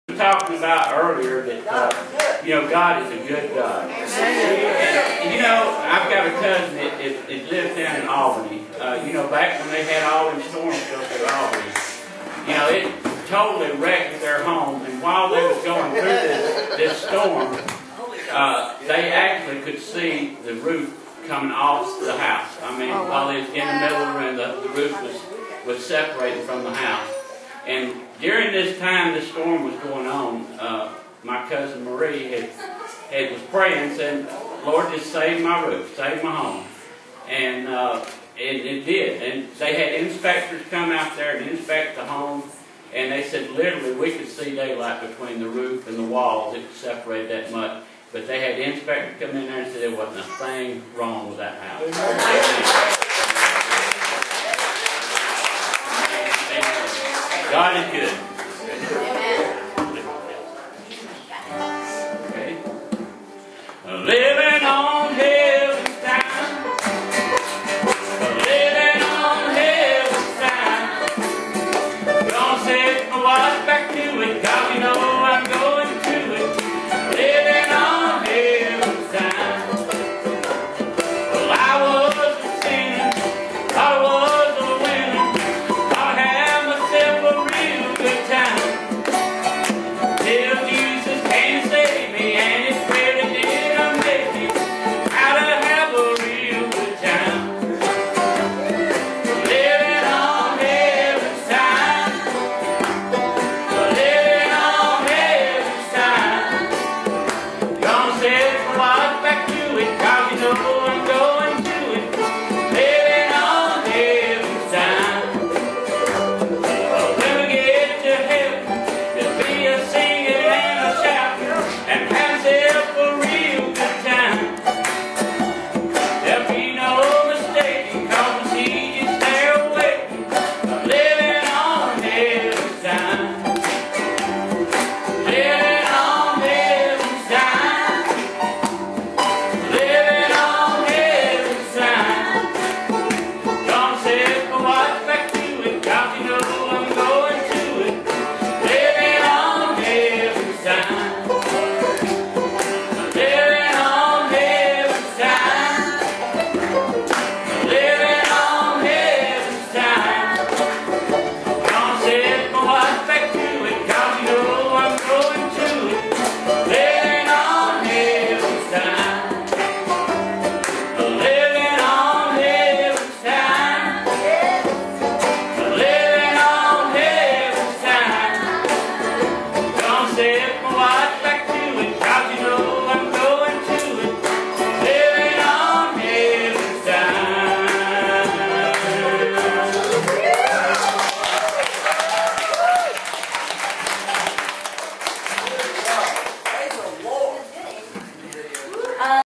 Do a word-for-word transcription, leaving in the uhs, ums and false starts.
We were talking about earlier that, uh, you know, God is a good God. And, you know, I've got a cousin that, that, that lives down in Albany. Uh, you know, back when they had all them storms go through Albany, you know, it totally wrecked their home. And while they was going through this, this storm, uh, they actually could see the roof coming off the house. I mean, while they was in the middle of the room, the, the roof was, was separated from the house. And during this time this storm was going on, uh, my cousin Marie had, had was praying, saying, Lord, just save my roof, save my home. And uh, it, it did. And they had inspectors come out there and inspect the home. And they said literally we could see daylight between the roof and the walls. It separated that much. But they had inspectors come in there and said there wasn't a thing wrong with that house. God is good.